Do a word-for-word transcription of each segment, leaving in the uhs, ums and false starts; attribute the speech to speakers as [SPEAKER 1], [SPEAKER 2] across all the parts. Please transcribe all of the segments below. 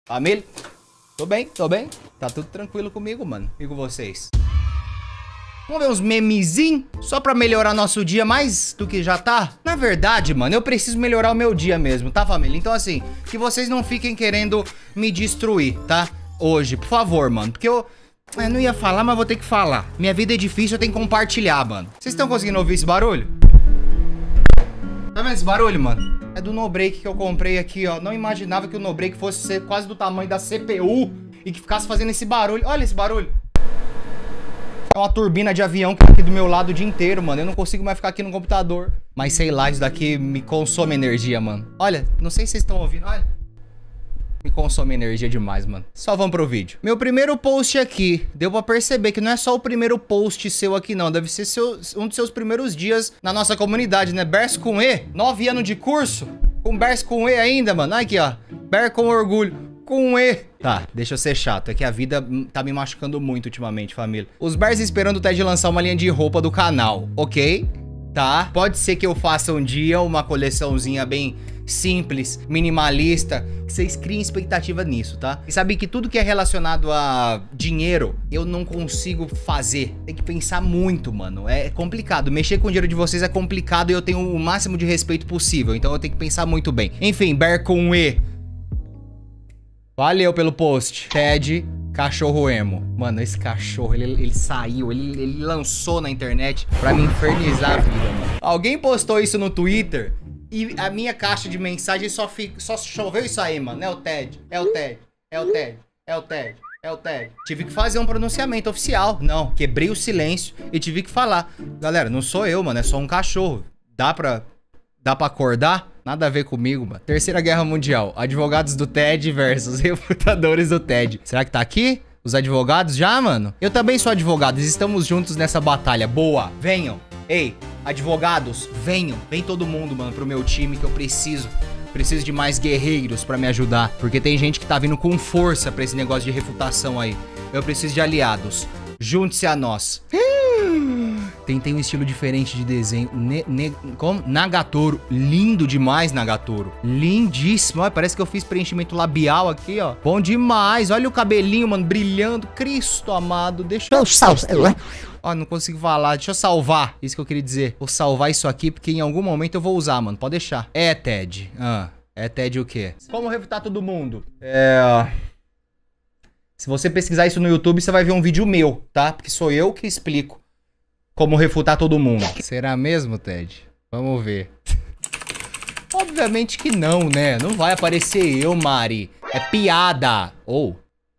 [SPEAKER 1] Família? Tô bem, tô bem. Tá tudo tranquilo comigo, mano. E com vocês? Vamos ver uns memezinhos? Só pra melhorar nosso dia mais do que já tá? Na verdade, mano, eu preciso melhorar o meu dia mesmo, tá, família? Então, assim, que vocês não fiquem querendo me destruir, tá? Hoje, por favor, mano. Porque eu... Eu não ia falar, mas vou ter que falar. Minha vida é difícil, eu tenho que compartilhar, mano. Vocês estão conseguindo ouvir esse barulho? Tá vendo esse barulho, mano? É do no-break que eu comprei aqui, ó. Não imaginava que o no-break fosse ser quase do tamanho da C P U e que ficasse fazendo esse barulho. Olha esse barulho. É uma turbina de avião que tá aqui do meu lado o dia inteiro, mano. Eu não consigo mais ficar aqui no computador. Mas sei lá, isso daqui me consome energia, mano. Olha, não sei se vocês estão ouvindo. Olha. Me consome energia demais, mano. Só vamos pro vídeo. Meu primeiro post aqui. Deu pra perceber que não é só o primeiro post seu aqui, não. Deve ser seu, um dos seus primeiros dias na nossa comunidade, né? Bears com E. Nove anos de curso. Com Bears com E ainda, mano. Aqui, ó. Bear com orgulho. Com E. Tá, deixa eu ser chato. É que a vida tá me machucando muito ultimamente, família. Os Bears esperando o Ted lançar uma linha de roupa do canal, ok? Tá? Pode ser que eu faça um dia uma coleçãozinha bem... simples, minimalista, que vocês criem expectativa nisso, tá? E sabe que tudo que é relacionado a dinheiro, eu não consigo fazer. Tem que pensar muito, mano. É complicado. Mexer com o dinheiro de vocês é complicado e eu tenho o máximo de respeito possível. Então eu tenho que pensar muito bem. Enfim, Bear com E. Valeu pelo post. Ted, cachorro emo. Mano, esse cachorro, ele, ele saiu, ele, ele lançou na internet pra me infernizar a vida, mano. Alguém postou isso no Twitter... E a minha caixa de mensagem só, fica, só choveu isso aí, mano. É o Ted, é o Ted, é o Ted, é o Ted, é o Ted. Tive que fazer um pronunciamento oficial. Não, quebrei o silêncio e tive que falar. Galera, não sou eu, mano, é só um cachorro. Dá pra, dá pra acordar? Nada a ver comigo, mano. Terceira Guerra Mundial. Advogados do Ted versus refutadores do Ted. Será que tá aqui? Os advogados já, mano? Eu também sou advogado. Estamos juntos nessa batalha. Boa, venham. Ei, advogados, venham. Vem todo mundo, mano, pro meu time que eu preciso. Preciso de mais guerreiros pra me ajudar. Porque tem gente que tá vindo com força pra esse negócio de refutação aí. Eu preciso de aliados. Junte-se a nós. Tentei um estilo diferente de desenho. Ne, ne, como? Nagatoro. Lindo demais, Nagatoro. Lindíssimo. Olha, parece que eu fiz preenchimento labial aqui, ó. Bom demais. Olha o cabelinho, mano, brilhando. Cristo amado. Deixa eu... Ó, não consigo falar. Deixa eu salvar. Isso que eu queria dizer. Vou salvar isso aqui, porque em algum momento eu vou usar, mano. Pode deixar. É, Ted. Ah, é Ted o quê? Como refutar todo mundo? É... Se você pesquisar isso no YouTube, você vai ver um vídeo meu, tá? Porque sou eu que explico como refutar todo mundo. Será mesmo, Ted? Vamos ver. Obviamente que não, né? Não vai aparecer eu, Mari. É piada. Ou...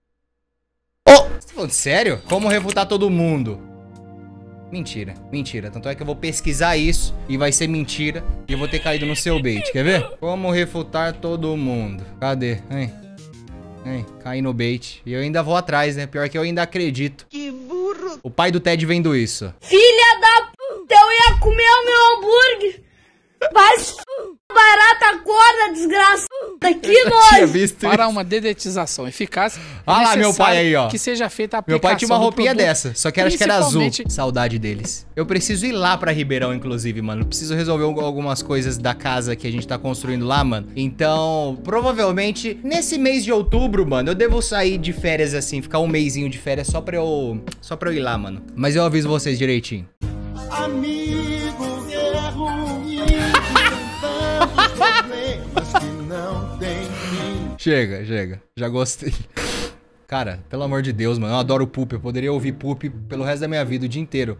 [SPEAKER 1] Oh! Você tá falando sério? Como refutar todo mundo? Mentira, mentira. Tanto é que eu vou pesquisar isso e vai ser mentira e eu vou ter caído no seu bait. Quer ver? Como refutar todo mundo. Cadê? Hein? Hein? Caí no bait. E eu ainda vou atrás, né? Pior que eu ainda acredito. Que burro. O pai do Ted vendo isso.
[SPEAKER 2] Filha da p... Eu ia comer o meu hambúrguer. Mas... barata gorda, desgraçada. Que nojo.
[SPEAKER 3] Para uma dedetização eficaz.
[SPEAKER 1] Olha lá meu pai aí, ó.
[SPEAKER 3] Que seja feita a
[SPEAKER 1] aplicação. Meu pai tinha uma roupinha dessa, só que era, acho que era azul.
[SPEAKER 3] Saudade
[SPEAKER 1] deles. Eu preciso ir lá pra Ribeirão, inclusive, mano. Preciso resolver algumas coisas da casa que a gente tá construindo lá, mano. Então, provavelmente, nesse mês de outubro, mano, eu devo sair de férias assim, ficar um mêsinho de férias só pra eu... Só pra eu ir lá, mano. Mas eu aviso vocês direitinho. Amigo, é ruim. Chega, chega. Já gostei. Cara, pelo amor de Deus, mano. Eu adoro Poop. Eu poderia ouvir Poop pelo resto da minha vida, o dia inteiro.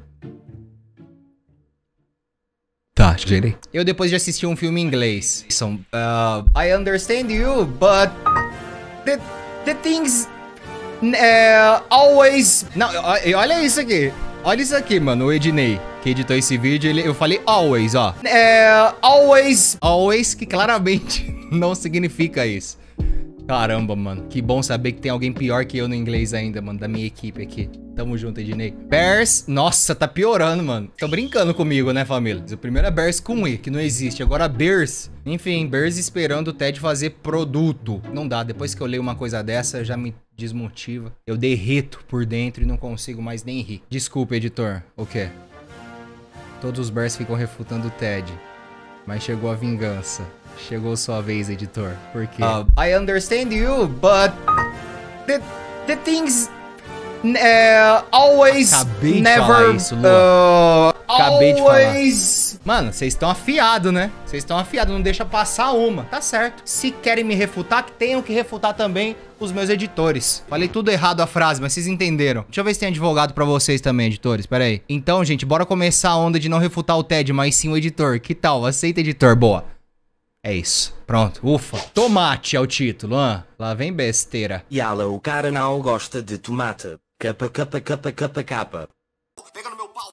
[SPEAKER 1] Tá, cheguei. Eu depois de assistir um filme em inglês. São... Uh, I understand you, but... The, the things... Uh, always... Não, olha isso aqui. Olha isso aqui, mano. O Ednei, que editou esse vídeo, ele, eu falei always, ó. É... Always... Always, que claramente não significa isso. Caramba, mano. Que bom saber que tem alguém pior que eu no inglês ainda, mano. Da minha equipe aqui. Tamo junto, Ednei. Bears... Nossa, tá piorando, mano. Tô brincando comigo, né, família? O primeiro é Bears com E, que não existe. Agora Bears... Enfim, Bears esperando o Ted fazer produto. Não dá. Depois que eu leio uma coisa dessa, já me desmotiva. Eu derreto por dentro e não consigo mais nem rir. Desculpa, editor. O quê? Todos os Bears ficam refutando o Ted. Mas chegou a vingança. Chegou sua vez, editor. Por quê? Uh, I understand you, but the, the things uh, always
[SPEAKER 4] Acabei de
[SPEAKER 1] never
[SPEAKER 4] falar isso, Lua.
[SPEAKER 1] uh,
[SPEAKER 4] Acabei de
[SPEAKER 1] always... Mano, vocês estão afiados, né? Vocês estão afiados, não deixa passar uma. Tá certo. Se querem me refutar, que tenham que refutar também os meus editores. Falei tudo errado a frase, mas vocês entenderam. Deixa eu ver se tem advogado pra vocês também, editores. Pera aí. Então, gente, bora começar a onda de não refutar o Ted, mas sim o editor. Que tal? Aceita, editor. Boa. É isso. Pronto. Ufa. Tomate é o título, hã? Lá vem besteira.
[SPEAKER 5] Yala, o cara não gosta de tomate. Capa, capa, capa, capa, capa.
[SPEAKER 6] Pega no meu pau.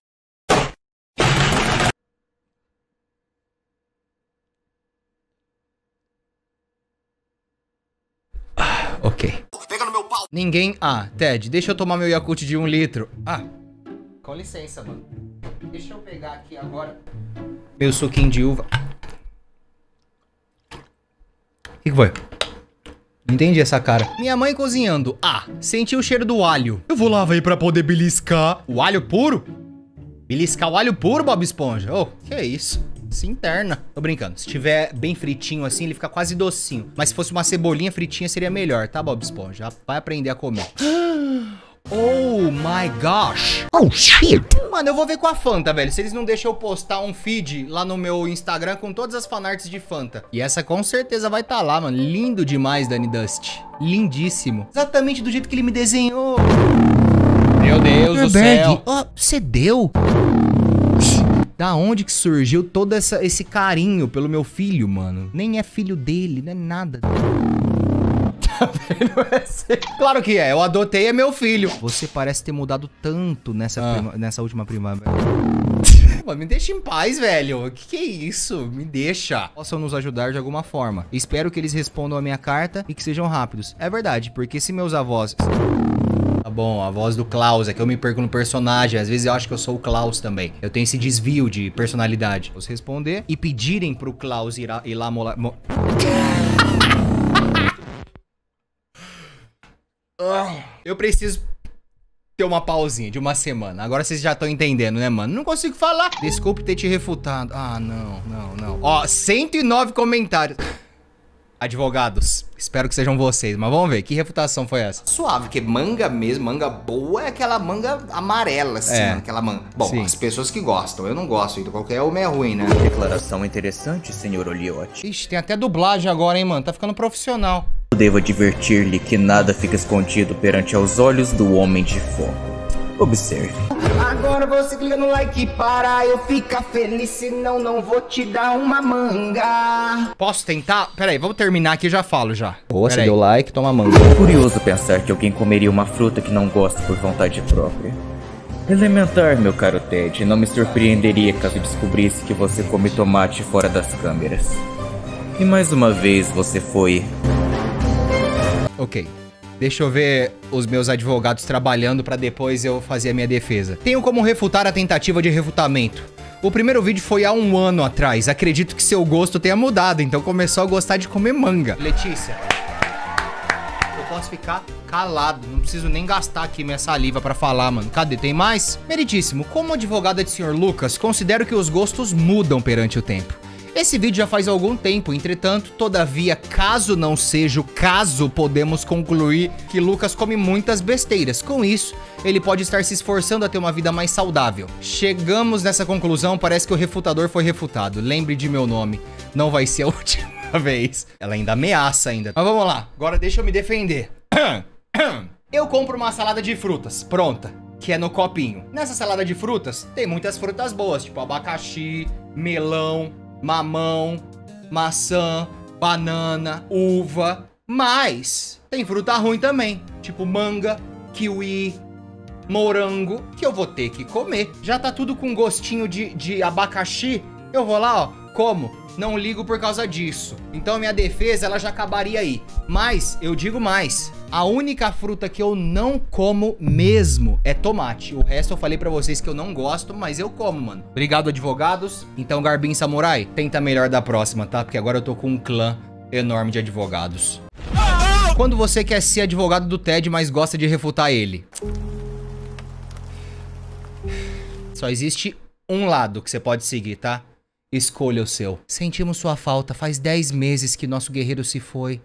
[SPEAKER 1] Ok.
[SPEAKER 6] Pega no meu pau.
[SPEAKER 1] Ninguém... Ah, Ted, deixa eu tomar meu Yakult de um litro. Ah, com licença, mano. Deixa eu pegar aqui agora meu suquinho de uva. O que, que foi? Não entendi essa cara. Minha mãe cozinhando. Ah, senti o cheiro do alho. Eu vou lá, velho, pra poder beliscar. O alho puro? Beliscar o alho puro, Bob Esponja? Oh, que é isso? Se interna. Tô brincando. Se tiver bem fritinho assim, ele fica quase docinho. Mas se fosse uma cebolinha fritinha, seria melhor, tá, Bob Esponja? Vai aprender a comer. Oh my gosh. Oh shit. Mano, eu vou ver com a Fanta, velho. Se eles não deixam eu postar um feed lá no meu Instagram com todas as fanarts de Fanta. E essa com certeza vai estar lá, mano. Lindo demais, Dani Dust. Lindíssimo. Exatamente do jeito que ele me desenhou. Meu Deus do céu. Oh, você deu? Da onde que surgiu todo essa, esse carinho pelo meu filho, mano? Nem é filho dele, não é nada. Tá vendo? Claro que é, eu adotei, é meu filho. Você parece ter mudado tanto nessa, ah. prima, nessa última primavera. Mano, me deixa em paz, velho. Que que é isso? Me deixa. Possam nos ajudar de alguma forma. Espero que eles respondam a minha carta e que sejam rápidos. É verdade, porque se meus avós... Tá bom, a voz do Klaus, é que eu me perco no personagem. Às vezes eu acho que eu sou o Klaus também. Eu tenho esse desvio de personalidade. Vou responder e pedirem pro Klaus ir, a, ir lá molar... Mo... Eu preciso ter uma pausinha de uma semana. Agora vocês já estão entendendo, né, mano? Não consigo falar. Desculpe ter te refutado. Ah, não, não, não. Ó, cento e nove comentários. Advogados, espero que sejam vocês, mas vamos ver, que refutação foi essa?
[SPEAKER 4] Suave, porque manga mesmo, manga boa é aquela manga amarela, assim,
[SPEAKER 1] é.
[SPEAKER 4] aquela manga... Bom,
[SPEAKER 1] Sim.
[SPEAKER 4] As pessoas que gostam, eu não gosto, então qualquer uma é ruim, né?
[SPEAKER 5] Declaração interessante, senhor Oliotti.
[SPEAKER 1] Ixi, tem até dublagem agora, hein, mano, tá ficando profissional.
[SPEAKER 5] Devo advertir-lhe que nada fica escondido perante aos olhos do homem de fogo. Observe.
[SPEAKER 4] Agora você clica no like para eu ficar feliz, senão não vou te dar uma manga.
[SPEAKER 1] Posso tentar? Pera aí, vamos terminar aqui e já falo já.
[SPEAKER 4] Boa,
[SPEAKER 1] você
[SPEAKER 4] deu like, toma manga.
[SPEAKER 5] É curioso pensar que alguém comeria uma fruta que não gosta por vontade própria. Elementar, meu caro Ted, não me surpreenderia caso descobrisse que você come tomate fora das câmeras. E mais uma vez você foi...
[SPEAKER 1] Ok. Deixa eu ver os meus advogados trabalhando pra depois eu fazer a minha defesa. Tenho como refutar a tentativa de refutamento. O primeiro vídeo foi há um ano atrás. Acredito que seu gosto tenha mudado, então começou a gostar de comer manga. Letícia, eu posso ficar calado. Não preciso nem gastar aqui minha saliva pra falar, mano. Cadê? Tem mais? Meritíssimo, como advogada de senhor Lucas, considero que os gostos mudam perante o tempo. Esse vídeo já faz algum tempo, entretanto, todavia, caso não seja o caso, podemos concluir que Lucas come muitas besteiras. Com isso, ele pode estar se esforçando a ter uma vida mais saudável. Chegamos nessa conclusão, parece que o refutador foi refutado. Lembre de meu nome, não vai ser a última vez. Ela ainda ameaça ainda. Mas vamos lá, agora deixa eu me defender. Eu compro uma salada de frutas, pronta, que é no copinho. Nessa salada de frutas, tem muitas frutas boas, tipo abacaxi, melão, mamão, maçã, banana, uva, mas tem fruta ruim também, tipo manga, kiwi, morango, que eu vou ter que comer. Já tá tudo com gostinho de, de abacaxi, eu vou lá, ó, como? Não ligo por causa disso. Então minha defesa, ela já acabaria aí. Mas, eu digo mais, a única fruta que eu não como mesmo é tomate. O resto eu falei pra vocês que eu não gosto, mas eu como, mano. Obrigado, advogados. Então, Garbin Samurai, tenta melhor da próxima, tá? Porque agora eu tô com um clã enorme de advogados. Quando você quer ser advogado do Ted, mas gosta de refutar ele? Só existe um lado que você pode seguir, tá? Escolha o seu. Sentimos sua falta. Faz dez meses que nosso guerreiro se foi.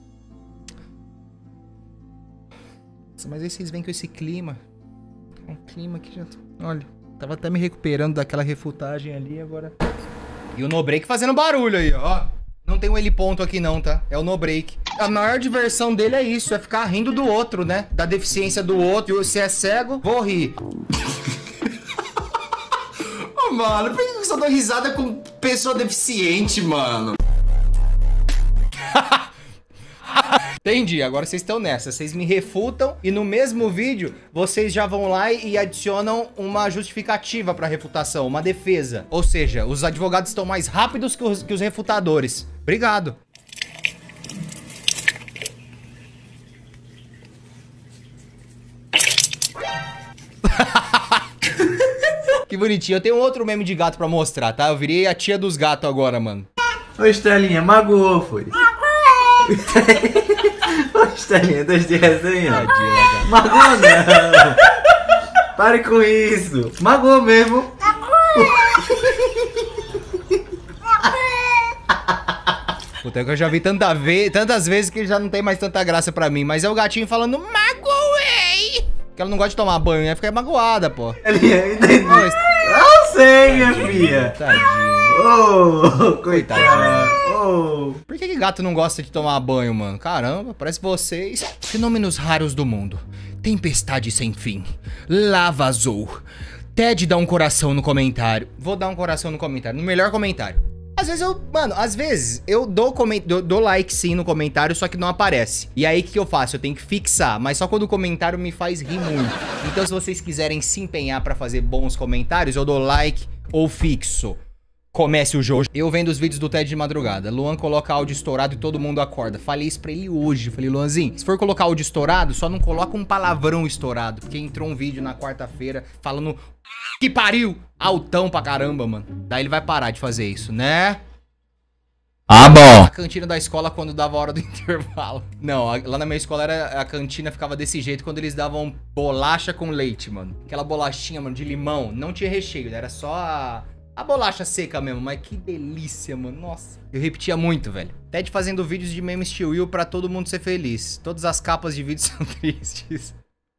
[SPEAKER 1] Nossa, mas aí vocês vêm com esse clima. Um clima que já... Olha, tava até me recuperando daquela refutagem ali, agora... E o no break fazendo barulho aí, ó. Não tem um heliponto aqui não, tá? É o no break. A maior diversão dele é isso, é ficar rindo do outro, né? Da deficiência do outro. Se é cego, vou rir.
[SPEAKER 4] Ô, mano, por que eu só dou risada com pessoa deficiente, mano?
[SPEAKER 1] Entendi, agora vocês estão nessa. Vocês me refutam e no mesmo vídeo vocês já vão lá e adicionam uma justificativa pra refutação, uma defesa. Ou seja, os advogados estão mais rápidos que os, que os refutadores. Obrigado. Que bonitinho. Eu tenho outro meme de gato pra mostrar, tá? Eu virei a tia dos gatos agora, mano.
[SPEAKER 7] Ô, Estrelinha, magoou, foi. Ô, Estrelinha, dois dias aí, ó. Magoou não. Pare com isso. Magoou mesmo.
[SPEAKER 1] Puta, que eu já vi tanta ve tantas vezes que já não tem mais tanta graça pra mim. Mas é o gatinho falando, magoei. Que ela não gosta de tomar banho, né? Fica magoada, pô.
[SPEAKER 7] Estrelinha, entendi. Eu sei, minha filha.
[SPEAKER 1] Tadinho.
[SPEAKER 7] Ô, coitadinho. Oh.
[SPEAKER 1] Por que, que gato não gosta de tomar banho, mano? Caramba, parece vocês. Fenômenos raros do mundo. Tempestade sem fim. Lava azul. Ted dá um coração no comentário. Vou dar um coração no comentário, no melhor comentário. Às vezes eu, mano, às vezes eu dou, dou, dou like sim no comentário, só que não aparece. E aí o que, que eu faço? Eu tenho que fixar, mas só quando o comentário me faz rir muito. Então se vocês quiserem se empenhar pra fazer bons comentários, eu dou like ou fixo. Comece o jogo. Eu vendo os vídeos do Ted de madrugada. Luan coloca áudio estourado e todo mundo acorda. Falei isso pra ele hoje. Falei, Luanzinho, se for colocar áudio estourado, só não coloca um palavrão estourado. Porque entrou um vídeo na quarta-feira falando que pariu, altão pra caramba, mano. Daí ele vai parar de fazer isso, né? Ah, bom. A cantina da escola quando dava a hora do intervalo. Não, a, lá na minha escola era, a cantina ficava desse jeito quando eles davam bolacha com leite, mano. Aquela bolachinha, mano, de limão. Não tinha recheio, era só a... A bolacha seca mesmo, mas que delícia, mano. Nossa. Eu repetia muito, velho. Ted fazendo vídeos de memes Tio Will pra todo mundo ser feliz. Todas as capas de vídeos são tristes.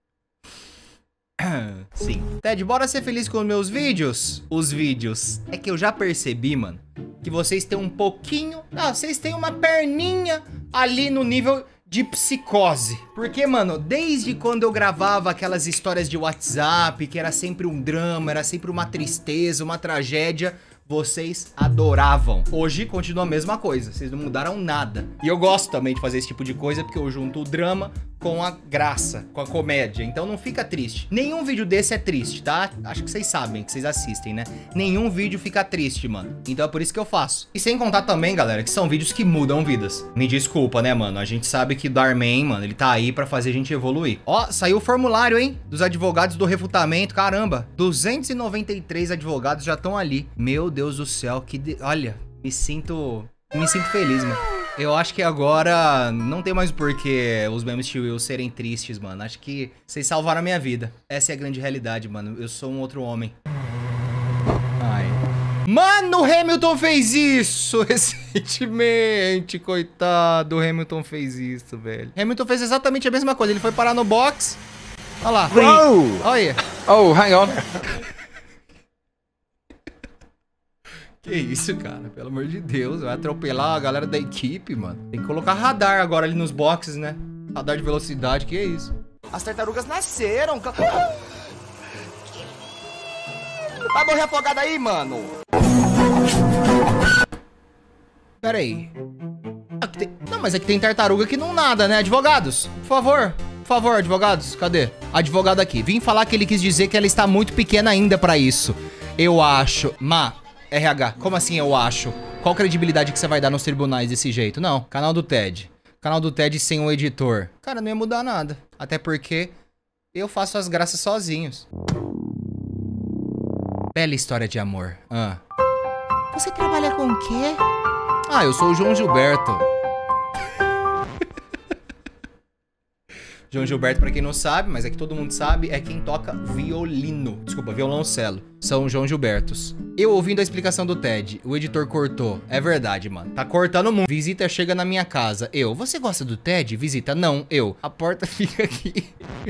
[SPEAKER 1] Sim. Ted, bora ser feliz com os meus vídeos? Os vídeos. É que eu já percebi, mano, que vocês têm um pouquinho... Ah, vocês têm uma perninha ali no nível... de psicose. Porque, mano, desde quando eu gravava aquelas histórias de WhatsApp, que era sempre um drama, era sempre uma tristeza, uma tragédia, vocês adoravam. Hoje continua a mesma coisa, vocês não mudaram nada. E eu gosto também de fazer esse tipo de coisa, porque eu junto o drama com a graça, com a comédia. Então não fica triste. Nenhum vídeo desse é triste, tá? Acho que vocês sabem, que vocês assistem, né? Nenhum vídeo fica triste, mano. Então é por isso que eu faço. E sem contar também, galera, que são vídeos que mudam vidas. Me desculpa, né, mano? A gente sabe que o Darman, mano, ele tá aí pra fazer a gente evoluir. Ó, saiu o formulário, hein? Dos advogados do refutamento. Caramba, duzentos e noventa e três advogados já estão ali. Meu Deus do céu, que... De... Olha, me sinto... Me sinto feliz, mano. Eu acho que agora não tem mais porquê os memes Tio Will serem tristes, mano. Acho que vocês salvaram a minha vida. Essa é a grande realidade, mano. Eu sou um outro homem. Ai. Mano, o Hamilton fez isso recentemente, coitado. O Hamilton fez isso, velho. Hamilton fez exatamente a mesma coisa. Ele foi parar no box. Olha lá.
[SPEAKER 3] Oh!
[SPEAKER 1] Olha aí.
[SPEAKER 3] Oh, hang on.
[SPEAKER 1] Que isso, cara? Pelo amor de Deus. Vai atropelar a galera da equipe, mano. Tem que colocar radar agora ali nos boxes, né? Radar de velocidade, que é isso?
[SPEAKER 4] As tartarugas nasceram. Vai morrer afogado aí, mano.
[SPEAKER 1] Pera aí. Aqui tem... Não, mas aqui tem tartaruga que não nada, né? Advogados, por favor. Por favor, advogados. Cadê? Advogado aqui. Vim falar que ele quis dizer que ela está muito pequena ainda pra isso. Eu acho... Ma... R H, como assim eu acho? Qual credibilidade que você vai dar nos tribunais desse jeito? Não, canal do Ted. Canal do Ted sem um editor. Cara, não ia mudar nada. Até porque eu faço as graças sozinhos. Bela história de amor. Ah. Você trabalha com o quê? Ah, eu sou o João Gilberto. João Gilberto, pra quem não sabe, mas é que todo mundo sabe, é quem toca violino. Desculpa, violoncelo. São João Gilbertos. Eu ouvindo a explicação do Ted, o editor cortou. É verdade, mano. Tá cortando muito. Visita chega na minha casa. Eu, você gosta do Ted? Visita, não. Eu, a porta fica aqui.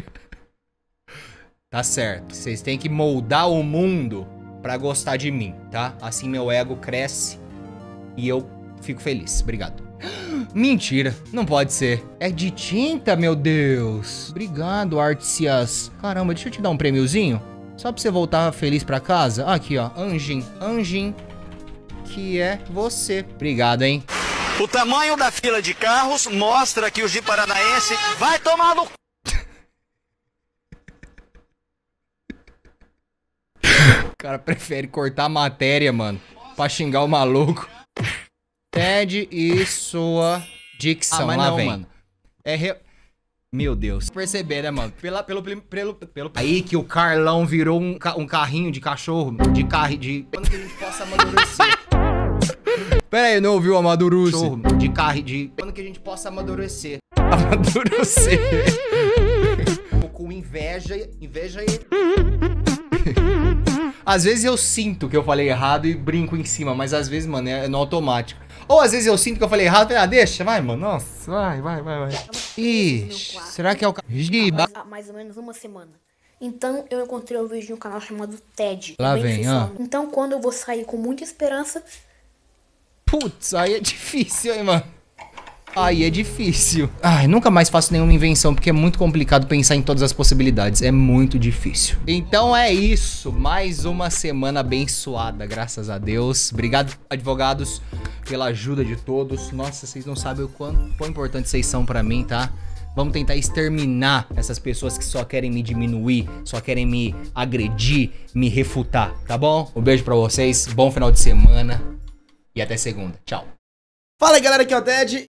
[SPEAKER 1] Tá certo. Vocês têm que moldar o mundo pra gostar de mim, tá? Assim meu ego cresce e eu fico feliz. Obrigado. Mentira, não pode ser. É de tinta, meu Deus. Obrigado, Artsias. Caramba, deixa eu te dar um prêmiozinho. Só pra você voltar feliz pra casa. Aqui, ó, Anjin. Anjin, que é você. Obrigado, hein?
[SPEAKER 6] O tamanho da fila de carros mostra que o Jeep Paranaense vai tomar no...
[SPEAKER 1] O cara prefere cortar a matéria, mano, pra xingar o maluco. Ted e sua dicção. Ah, mas lá não, vem. Mano. É re... Meu Deus. Perceber, né, mano? Pela, pelo, pelo, pelo... Aí que o Carlão virou um, ca... um carrinho de cachorro. De carro de... Quando que a gente possa amadurecer? Pera aí, não ouviu amadurecer? Cachorro de carro de... Quando que a gente possa amadurecer? Amadurecer. Com inveja... Inveja e... Às vezes eu sinto que eu falei errado e brinco em cima, mas às vezes, mano, é no automático. Ou às vezes eu sinto que eu falei errado e falei, ah, deixa, vai, mano, nossa, vai, vai, vai, vai. Ixi, será que é o... Giba?
[SPEAKER 2] Há mais ou menos uma semana. Então eu encontrei um vídeo no canal chamado Ted.
[SPEAKER 1] Lá vem, ó.
[SPEAKER 2] Então quando eu vou sair com muita esperança...
[SPEAKER 1] Putz, aí é difícil, hein, mano. Aí é difícil. Ai, nunca mais faço nenhuma invenção, porque é muito complicado pensar em todas as possibilidades. É muito difícil. Então é isso. Mais uma semana abençoada, graças a Deus. Obrigado, advogados, pela ajuda de todos. Nossa, vocês não sabem o quão, quão importante vocês são pra mim, tá? Vamos tentar exterminar essas pessoas que só querem me diminuir, só querem me agredir, me refutar, tá bom? Um beijo pra vocês, bom final de semana e até segunda. Tchau.
[SPEAKER 8] Fala aí, galera, aqui é o Ted